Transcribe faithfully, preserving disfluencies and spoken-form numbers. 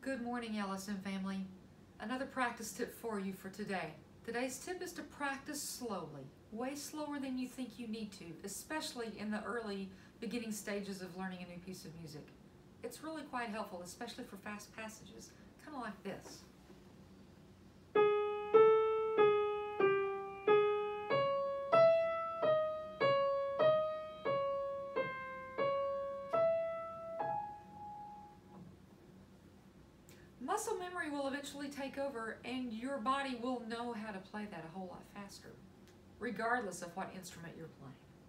Good morning, L S M family. Another practice tip for you for today. Today's tip is to practice slowly, way slower than you think you need to, especially in the early beginning stages of learning a new piece of music. It's really quite helpful, especially for fast passages, kind of like this. Muscle memory will eventually take over and your body will know how to play that a whole lot faster, regardless of what instrument you're playing.